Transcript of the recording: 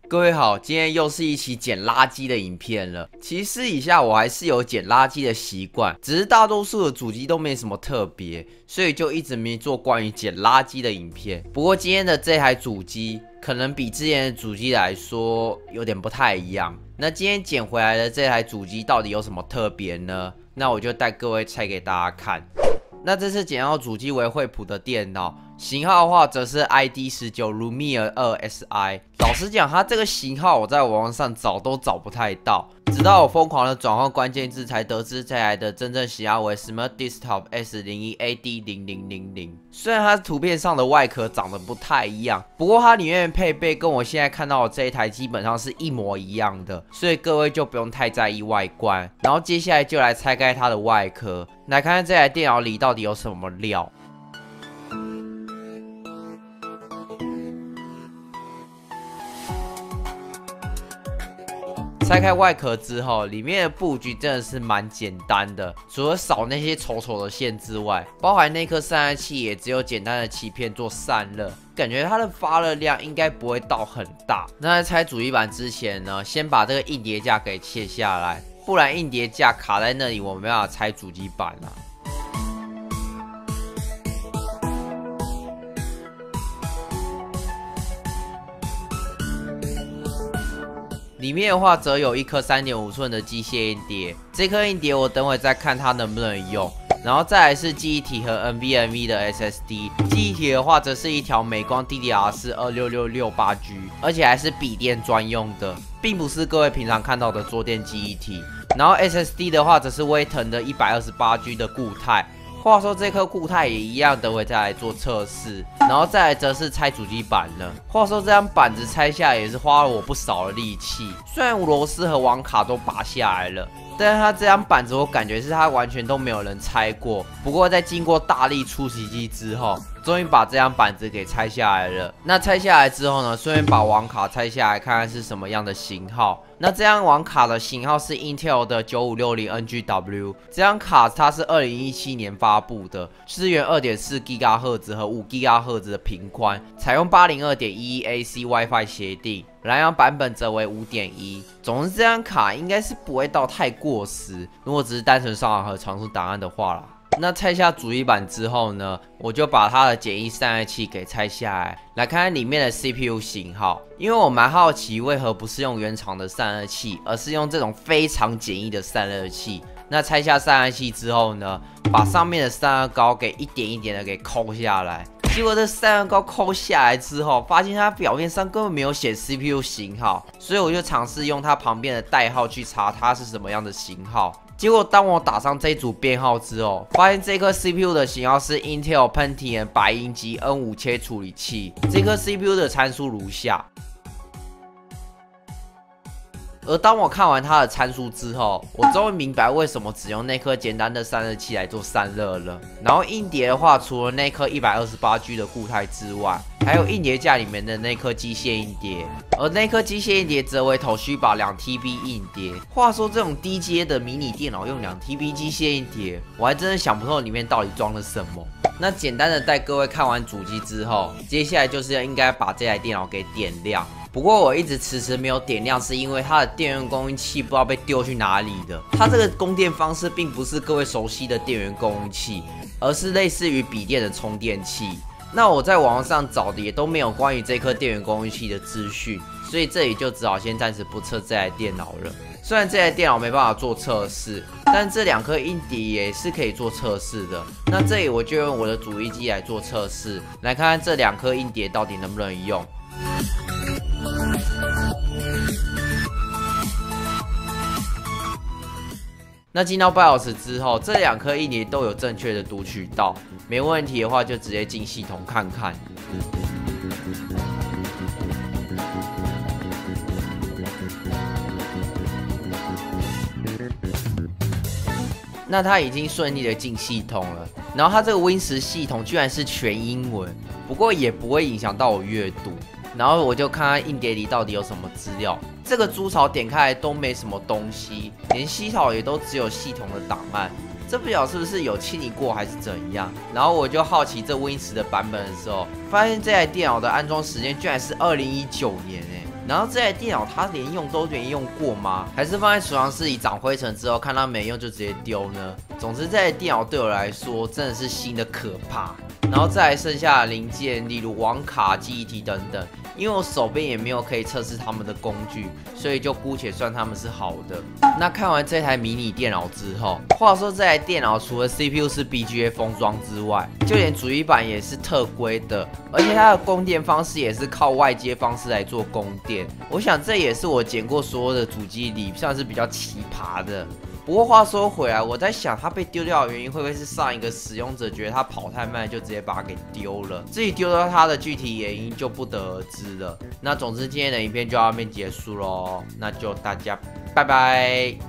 各位好，今天又是一期捡垃圾的影片了。其实私底下我还是有捡垃圾的习惯，只是大多数的主机都没什么特别，所以就一直没做关于捡垃圾的影片。不过今天的这台主机可能比之前的主机来说有点不太一样。那今天捡回来的这台主机到底有什么特别呢？那我就带各位拆给大家看。那这次捡到主机为惠普的电脑，型号的话则是 ID19 Lumia 2SI。老实讲，它这个型号我在网络上找都找不太到，直到我疯狂的转换关键字才得知这台的真正型号为 Smart Desktop S01AD0000。虽然它图片上的外壳长得不太一样，不过它里面的配备跟我现在看到的这一台基本上是一模一样的，所以各位就不用太在意外观。然后接下来就来拆开它的外壳，来看看这台电脑里到底有什么料。拆开外壳之后，里面的布局真的是蛮简单的，除了少那些丑丑的线之外，包含那颗散热器也只有简单的鳍片做散热，感觉它的发热量应该不会到很大。那在拆主机板之前呢，先把这个硬碟架给切下来，不然硬碟架卡在那里，我没办法拆主机板啊。里面的话则有一颗 3.5 寸的机械硬碟，这颗硬碟我等会再看它能不能用。然后再来是记忆体和 NVMe 的 SSD， 记忆体的话则是一条美光 DDR4 26668G， 而且还是笔电专用的，并不是各位平常看到的桌垫记忆体。然后 SSD 的话则是威腾的 128G 的固态。话说这颗固态也一样，等会再来做测试。然后再来则是拆主机板了。话说这张板子拆下来也是花了我不少的力气，虽然螺丝和网卡都拔下来了，但是它这张板子我感觉是它完全都没有人拆过。不过在经过大力出奇迹之后，终于把这张板子给拆下来了。那拆下来之后呢，顺便把网卡拆下来看看是什么样的型号。那这张网卡的型号是 Intel 的9560NGW， 这张卡它是2017年发布的，支援 2.4 GHz 和5 GHz 的频宽，采用 802.11ac WiFi 协定，蓝牙版本则为 5.1。总之这张卡应该是不会到太过时，如果只是单纯上网和传输档案的话啦。那拆下主机板之后呢，我就把它的简易散热器给拆下来，来看看里面的 CPU 型号。因为我蛮好奇为何不是用原厂的散热器，而是用这种非常简易的散热器。那拆下散热器之后呢，把上面的散热膏给一点一点的给抠下来。结果这散热膏抠下来之后，发现它表面上根本没有写 CPU 型号，所以我就尝试用它旁边的代号去查它是什么样的型号。结果当我打上这组编号之后，发现这颗 CPU 的型号是 Intel Pentium 100音级 N5 切处理器。这颗 CPU 的参数如下。而当我看完它的参数之后，我终于明白为什么只用那颗简单的散热器来做散热了。然后硬碟的话，除了那颗 128G 的固态之外，还有硬碟架里面的那颗机械硬碟，而那颗机械硬碟则为 Toshiba 2TB 硬碟。话说这种低阶的迷你电脑用 2TB 机械硬碟，我还真的想不透里面到底装了什么。那简单的带各位看完主机之后，接下来就是应该把这台电脑给点亮。不过我一直迟迟没有点亮，是因为它的电源供应器不知道被丢去哪里的。它这个供电方式并不是各位熟悉的电源供应器，而是类似于笔电的充电器。那我在网络上找的也都没有关于这颗电源供应器的资讯，所以这里就只好先暂时不测这台电脑了。虽然这台电脑没办法做测试，但这两颗硬碟也是可以做测试的。那这里我就用我的主机机来做测试，来看看这两颗硬碟到底能不能用。那进到BIOS之后，这两颗硬碟都有正确的读取到，没问题的话就直接进系统看看。那它已经顺利的进系统了，然后它这个 Win10 系统居然是全英文，不过也不会影响到我阅读。然后我就看看硬碟里到底有什么资料，这个猪槽点开来都没什么东西，连系统也都只有系统的档案，这不晓得是不是有清理过还是怎样。然后我就好奇这 Win10的版本的时候，发现这台电脑的安装时间居然是2019年然后这台电脑它连用都没用过吗？还是放在储藏室里长灰尘之后，看它没用就直接丢呢？总之，这台电脑对我来说真的是新的可怕。然后再来剩下的零件，例如网卡、记忆体等等，因为我手边也没有可以测试他们的工具，所以就姑且算他们是好的。那看完这台迷你电脑之后，话说这台电脑除了 CPU 是 BGA 封装之外，就连主机板也是特规的，而且它的供电方式也是靠外接方式来做供电。我想这也是我捡过所有的主机里算是比较奇葩的。不过话说回来，我在想它被丢掉的原因会不会是上一个使用者觉得它跑太慢，就直接把它给丢了？至于丢掉它的具体原因就不得而知了。那总之今天的影片就到这边结束咯，那就大家拜拜。